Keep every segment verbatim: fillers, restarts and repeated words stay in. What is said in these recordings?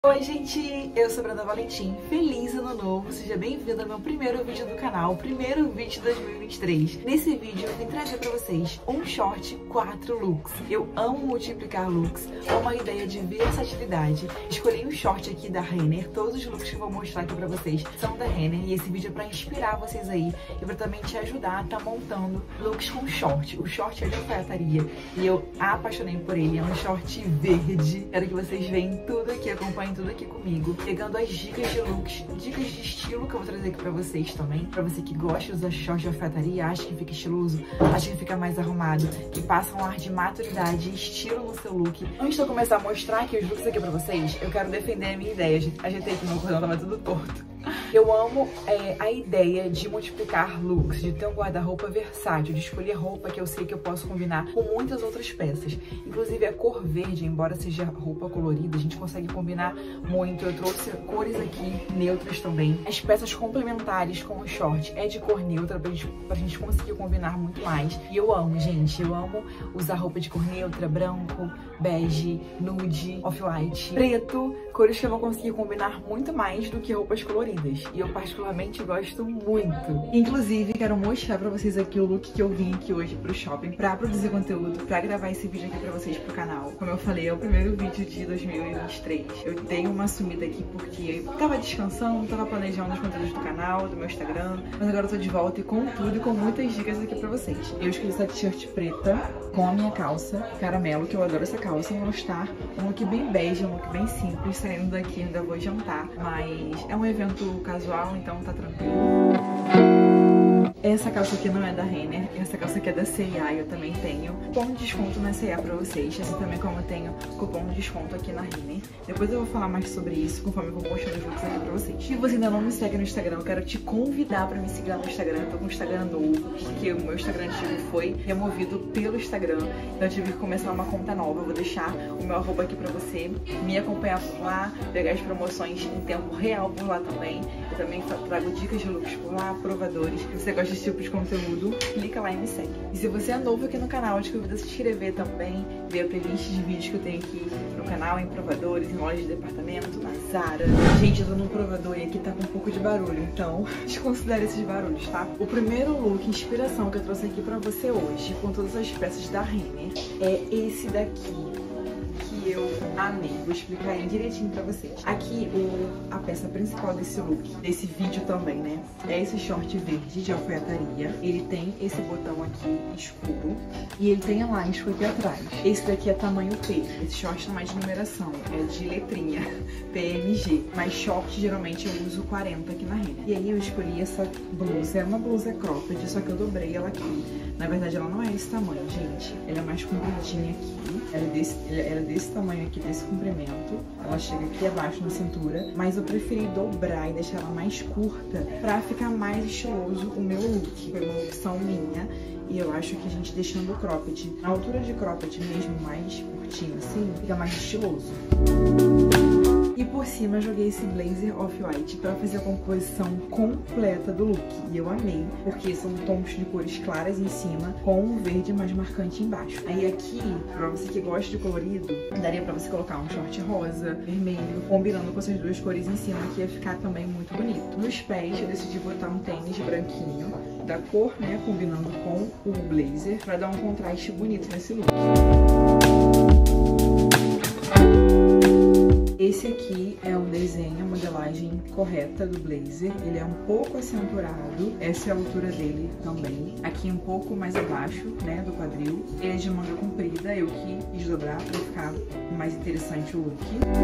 Oi gente, eu sou Brenda Valentim, feliz ano novo, seja bem-vindo ao meu primeiro vídeo do canal, primeiro vídeo de dois mil e vinte e três. Nesse vídeo eu vim trazer pra vocês um short quatro looks. Eu amo multiplicar looks, é uma ideia de versatilidade. Escolhi um short aqui da Renner, todos os looks que eu vou mostrar aqui pra vocês são da Renner e esse vídeo é pra inspirar vocês aí e pra também te ajudar a tá montando looks com short. O short é de alfaiataria e eu apaixonei por ele, é um short verde. Quero que vocês vejam tudo aqui, acompanhem tudo aqui comigo, pegando as dicas de looks, dicas de estilo que eu vou trazer aqui pra vocês também, pra você que gosta de usar short de alfaiataria, acha que fica estiloso, acha que fica mais arrumado, que passa um ar de maturidade e estilo no seu look. Antes de eu começar a mostrar aqui os looks aqui pra vocês, eu quero defender a minha ideia. Ajeitei aqui meu cordão, tava tudo torto. Eu amo é, a ideia de multiplicar looks, de ter um guarda-roupa versátil, de escolher roupa que eu sei que eu posso combinar com muitas outras peças. Inclusive a cor verde, embora seja roupa colorida, a gente consegue combinar muito. Eu trouxe cores aqui neutras também. As peças complementares com o short é de cor neutra pra gente, pra gente conseguir combinar muito mais. E eu amo, gente, eu amo usar roupa de cor neutra, branco, bege, nude, off-white, preto, cores que eu vou conseguir combinar muito mais do que roupas coloridas. E eu particularmente gosto muito. Inclusive, quero mostrar pra vocês aqui o look que eu vim aqui hoje pro shopping pra produzir conteúdo, pra gravar esse vídeo aqui pra vocês pro canal. Como eu falei, é o primeiro vídeo de dois mil e vinte e três. Eu dei uma sumida aqui porque eu tava descansando, tava planejando os conteúdos do canal, do meu Instagram, mas agora eu tô de volta e com tudo e com muitas dicas aqui pra vocês. Eu escolhi essa t-shirt preta com a minha calça caramelo, que eu adoro essa calça. Vou mostrar um look bem bege, um look bem simples. Saindo daqui ainda vou jantar, mas é um evento casual, então tá tranquilo. Essa calça aqui não é da Renner, essa calça aqui é da C e A, eu também tenho cupom de desconto na C e A pra vocês, assim também como eu tenho cupom de desconto aqui na Renner. Depois eu vou falar mais sobre isso, conforme eu vou mostrando os looks aqui pra vocês. Se você ainda não me segue no Instagram, eu quero te convidar pra me seguir lá no Instagram. Eu tô com um Instagram novo, porque o meu Instagram antigo foi removido pelo Instagram, então eu tive que começar uma conta nova. Eu vou deixar o meu arroba aqui pra você me acompanhar por lá, pegar as promoções em tempo real por lá também. Eu também trago dicas de looks por lá, provadores. Se você gosta desse tipo de conteúdo, clica lá e me segue. E se você é novo aqui no canal, eu te convido a se inscrever também, ver a playlist de vídeos que eu tenho aqui no canal, em provadores, em lojas de departamento, na Zara. Gente, eu tô num provador e aqui tá com um pouco de barulho, então desconsidere esses barulhos, tá? O primeiro look, inspiração que eu trouxe aqui pra você hoje, com todas as peças da Renner, é esse daqui. Eu amei, vou explicar aí direitinho pra vocês. Aqui, o, a peça principal desse look, desse vídeo também, né? É esse short verde de alfaiataria. Ele tem esse botão aqui escuro e ele tem a lasco aqui atrás. Esse daqui é tamanho P. Esse short não é de numeração, é de letrinha P M G. Mas short, geralmente, eu uso quarenta aqui na Renner. E aí eu escolhi essa blusa. É uma blusa cropped, só que eu dobrei ela aqui. Na verdade, ela não é esse tamanho, gente. Ela é mais compridinha aqui. Ela é desse, ela é desse tamanho aqui, desse comprimento. Ela chega aqui abaixo na cintura, mas eu preferi dobrar e deixar ela mais curta pra ficar mais estiloso o meu look. Foi uma opção minha e eu acho que a gente deixando o cropped, na altura de cropped mesmo, mais curtinho assim, fica mais estiloso. E por cima eu joguei esse blazer off-white pra fazer a composição completa do look. E eu amei, porque são tons de cores claras em cima, com um verde mais marcante embaixo. Aí aqui, pra você que gosta de colorido, daria pra você colocar um short rosa, vermelho, combinando com essas duas cores em cima, que ia ficar também muito bonito. Nos pés eu decidi botar um tênis branquinho, da cor, né, combinando com o blazer, pra dar um contraste bonito nesse look. Esse aqui é o desenho, a modelagem correta do blazer. Ele é um pouco acinturado, essa é a altura dele também. Aqui um pouco mais abaixo, né, do quadril. Ele é de manga comprida, eu que quis dobrar pra ficar mais interessante o look.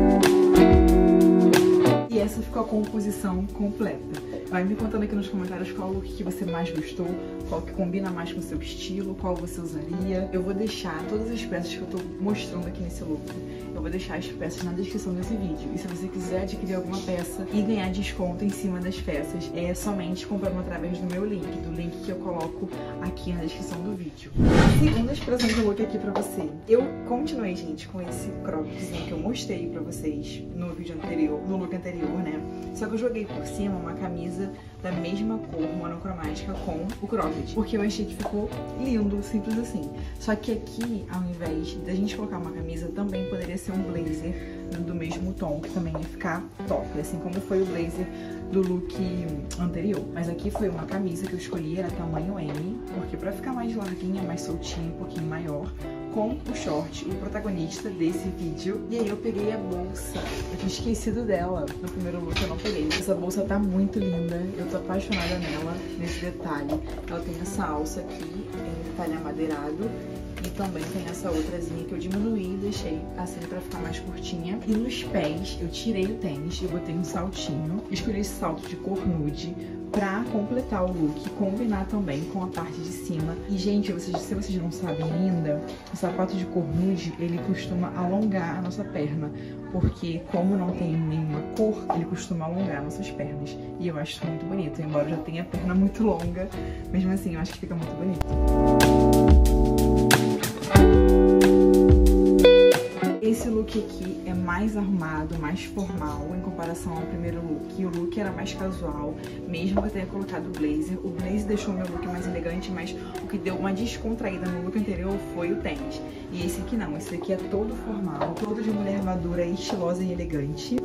E essa ficou a composição completa. Vai me contando aqui nos comentários qual look que você mais gostou, qual que combina mais com o seu estilo, qual você usaria. Eu vou deixar todas as peças que eu tô mostrando aqui nesse look, eu vou deixar as peças na descrição desse vídeo. E se você quiser adquirir alguma peça e ganhar desconto em cima das peças, é somente comprando através do meu link, do link que eu coloco aqui na descrição do vídeo. Segunda inspiração que eu coloquei aqui pra você. Eu continuei, gente, com esse croppedzinho que eu mostrei pra vocês no vídeo anterior, no look anterior, né? Só que eu joguei por cima uma camisa da mesma cor monocromática com o cropped, porque eu achei que ficou lindo, simples assim. Só que aqui, ao invés da gente colocar uma camisa, também poderia ser ser um blazer do mesmo tom, que também ia ficar top, assim como foi o blazer do look anterior. Mas aqui foi uma camisa que eu escolhi, era tamanho M, porque pra ficar mais larguinha, mais soltinha, um pouquinho maior, com o short, o protagonista desse vídeo. E aí eu peguei a bolsa. Eu tinha esquecido dela no primeiro look, eu não peguei. Essa bolsa tá muito linda, eu tô apaixonada nela, nesse detalhe. Ela tem essa alça aqui, em detalhe amadeirado. E também tem essa outrazinha que eu diminuí e deixei assim pra ficar mais curtinha. E nos pés eu tirei o tênis e botei um saltinho. Escolhi esse salto de cor nude pra completar o look e combinar também com a parte de cima. E, gente, vocês, se vocês não sabem ainda, o sapato de cor nude, ele costuma alongar a nossa perna. Porque, como não tem nenhuma cor, ele costuma alongar nossas pernas. E eu acho muito bonito, embora eu já tenha a perna muito longa. Mesmo assim, eu acho que fica muito bonito. Esse look aqui é mais arrumado, mais formal em comparação ao primeiro look. E o look era mais casual, mesmo que eu tenha colocado o blazer. O blazer deixou o meu look mais elegante, mas o que deu uma descontraída no look anterior foi o tênis. E esse aqui não, esse aqui é todo formal, todo de mulher madura, estilosa e elegante.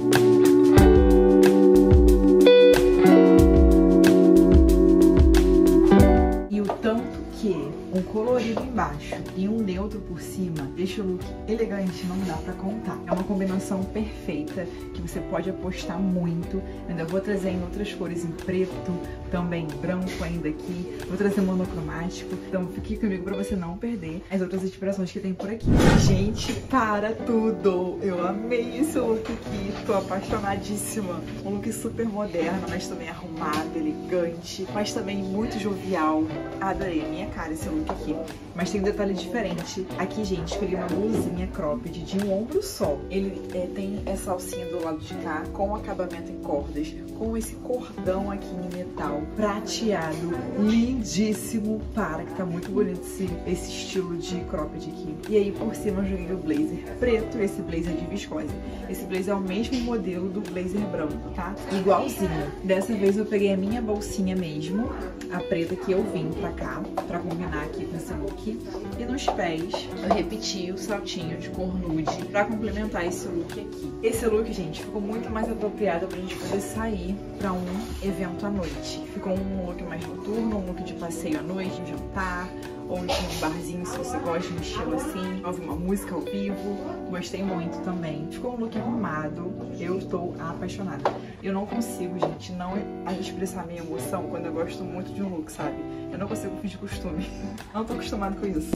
E o tanto que um colorido embaixo e um neutro por cima deixa o look elegante, não dá pra contar. É uma combinação perfeita que você pode apostar muito. Eu ainda vou trazer em outras cores, em preto, também branco ainda aqui. Vou trazer monocromático. Então fique comigo pra você não perder as outras inspirações que tem por aqui. Gente, para tudo! Eu amei esse look aqui, tô apaixonadíssima. Um look super moderno, mas também arrumado, elegante, mas também muito jovial. Adorei, minha cara esse look aqui. Mas tem um detalhe diferente. Aqui, gente, escolhi uma blusinha cropped de um ombro só. Ele é, tem essa alcinha do lado de cá, com acabamento em cordas, com esse cordão aqui em metal, prateado, lindíssimo. Para, que tá muito bonito esse, esse estilo de cropped aqui. E aí, por cima, eu joguei o blazer preto, esse blazer de viscose. Esse blazer é o mesmo modelo do blazer branco, tá? Igualzinho. Dessa vez eu peguei a minha bolsinha mesmo, a preta que eu vim pra cá, pra combinar aqui com esse look. E nos pés eu repeti o saltinho de cor nude pra complementar esse look aqui. Esse look, gente, ficou muito mais apropriado pra gente poder sair pra um evento à noite. Ficou um look mais noturno, um look de passeio à noite, um jantar, ou de um barzinho, se você gosta de um estilo assim, ouvir uma música ao vivo. Gostei muito também. Ficou um look arrumado, eu estou apaixonada. Eu não consigo, gente, não expressar minha emoção quando eu gosto muito de um look, sabe? Eu não consigo fingir costume. Não tô acostumada com isso.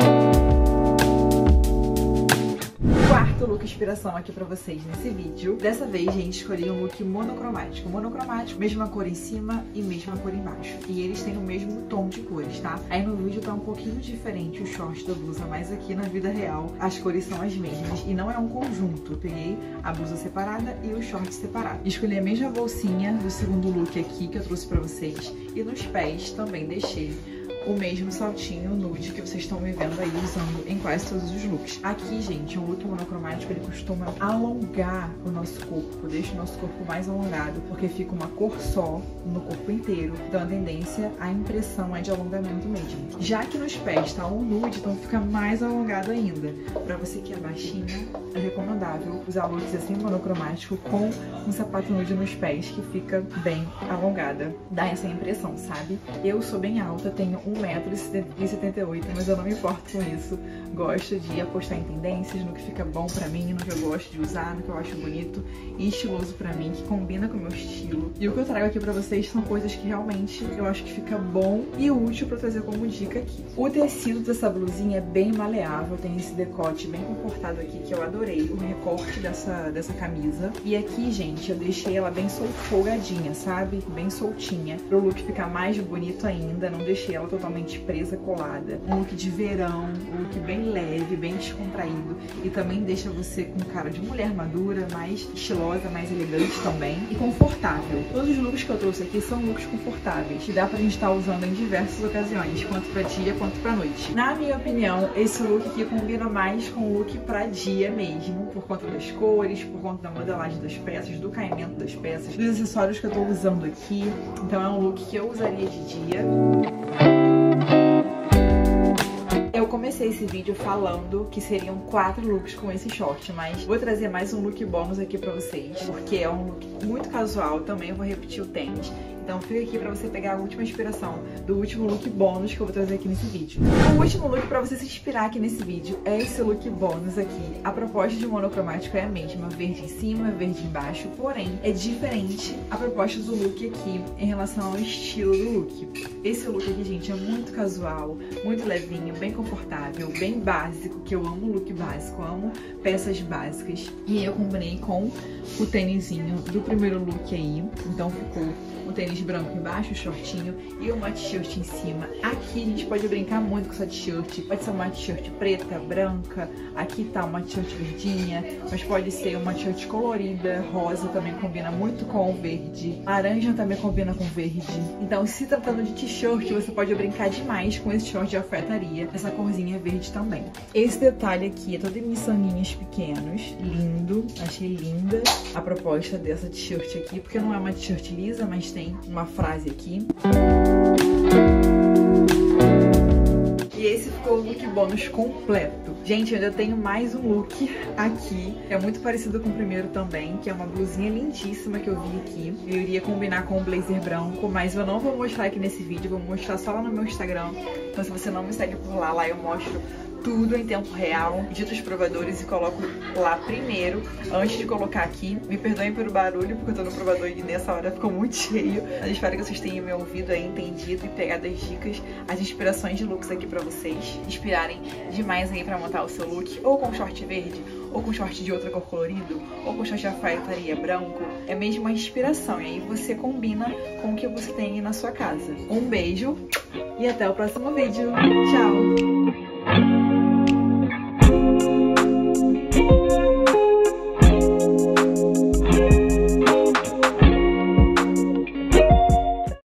Quarto look inspiração aqui pra vocês nesse vídeo. Dessa vez, gente, escolhi um look monocromático. Monocromático, mesma cor em cima e mesma cor embaixo. E eles têm o mesmo tom de cores, tá? Aí no vídeo tá um pouquinho diferente o short da blusa, mas aqui na vida real as cores são as mesmas. E não é um conjunto. Eu peguei a blusa separada e o short separado. Escolhi a mesma bolsinha do segundo look aqui que eu trouxe pra vocês. E nos pés também deixei o mesmo saltinho nude que vocês estão me vendo aí usando em quase todos os looks. Aqui, gente, um look monocromático, ele costuma alongar o nosso corpo, deixa o nosso corpo mais alongado, porque fica uma cor só no corpo inteiro. Então a tendência, a impressão é de alongamento mesmo. Já que nos pés tá um nude, então fica mais alongado ainda. Pra você que é baixinha, é recomendável usar looks assim monocromático com um sapato nude nos pés, que fica bem alongada. Dá essa impressão, sabe? Eu sou bem alta, tenho um metro e setenta e oito, mas eu não me importo com isso. Gosto de apostar em tendências, no que fica bom pra mim, no que eu gosto de usar, no que eu acho bonito e estiloso pra mim, que combina com o meu estilo. E o que eu trago aqui pra vocês são coisas que realmente eu acho que fica bom e útil pra trazer como dica aqui. O tecido dessa blusinha é bem maleável, tem esse decote bem comportado aqui, que eu adorei, o recorte dessa, dessa camisa. E aqui, gente, eu deixei ela bem folgadinha, sabe? Bem soltinha, pro look ficar mais bonito ainda, não deixei ela totalmente totalmente presa, colada. Um look de verão, um look bem leve, bem descontraído e também deixa você com cara de mulher madura, mais estilosa, mais elegante também e confortável. Todos os looks que eu trouxe aqui são looks confortáveis e dá pra gente estar usando em diversas ocasiões, quanto pra dia quanto pra noite. Na minha opinião, esse look aqui combina mais com o look pra dia mesmo, por conta das cores, por conta da modelagem das peças, do caimento das peças, dos acessórios que eu tô usando aqui. Então é um look que eu usaria de dia. Eu comecei comecei esse vídeo falando que seriam quatro looks com esse short, mas vou trazer mais um look bônus aqui pra vocês, porque é um look muito casual, também eu vou repetir o tênis. Então fica aqui pra você pegar a última inspiração do último look bônus que eu vou trazer aqui nesse vídeo. O último look pra você se inspirar aqui nesse vídeo é esse look bônus aqui. A proposta de monocromático é a mesma, verde em cima, verde embaixo, porém é diferente a proposta do look aqui em relação ao estilo do look. Esse look aqui, gente, é muito casual, muito levinho, bem confortável, bem básico, que eu amo look básico, amo peças básicas. E eu combinei com o tênisinho do primeiro look aí, então ficou um tênis branco embaixo, shortinho e uma t-shirt em cima. Aqui a gente pode brincar muito com essa t-shirt, pode ser uma t-shirt preta, branca, aqui tá uma t-shirt verdinha, mas pode ser uma t-shirt colorida, rosa também combina muito com o verde, laranja também combina com verde. Então, se tratando de t-shirt, você pode brincar demais com esse short de alfaiataria, essa corzinha verde também. Esse detalhe aqui é todo em miçanguinhos pequenos, lindo, achei linda a proposta dessa t-shirt aqui, porque não é uma t-shirt lisa, mas tem uma frase aqui. E esse ficou o look bônus completo. Gente, eu ainda tenho mais um look aqui, que é muito parecido com o primeiro também, que é uma blusinha lindíssima que eu vi aqui. Eu iria combinar com um blazer branco, mas eu não vou mostrar aqui nesse vídeo, vou mostrar só lá no meu Instagram. Então se você não me segue por lá, lá eu mostro tudo em tempo real, edito os provadores e coloco lá primeiro, antes de colocar aqui. Me perdoem pelo barulho, porque eu tô no provador e nessa hora ficou muito cheio. Mas espero que vocês tenham me ouvido aí, entendido e pegado as dicas, as inspirações de looks aqui pra vocês. Inspirarem demais aí pra montar o seu look, ou com short verde, ou com short de outra cor colorido, ou com short de alfaiataria branco. É mesmo uma inspiração, e aí você combina com o que você tem aí na sua casa. Um beijo e até o próximo vídeo. Tchau!